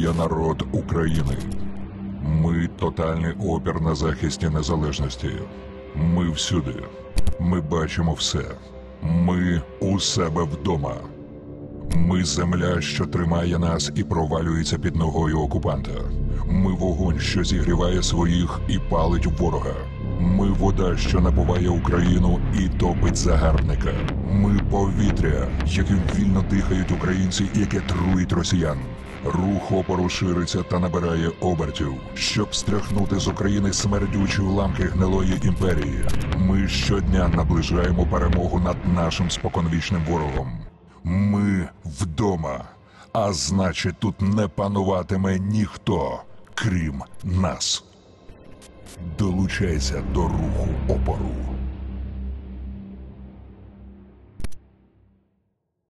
є народ України. Ми тотальний опір на захисті незалежності. Ми всюди. Ми бачимо все. Ми у себе вдома. Ми земля, що тримає нас і провалюється під ногою окупанта. Ми вогонь, що зігріває своїх і палить ворога. Ми вода, що напуває Україну і топить загарбника. Ми повітря, яким вільно дихають українці і яке труїть росіян. Рух опору шириться та набирає обертів, щоб стряхнути з України смердючі уламки гнилої імперії. Ми щодня наближаємо перемогу над нашим споконвічним ворогом. Ми вдома, а значить, тут не пануватиме ніхто, крім нас. Долучайся до руху опору.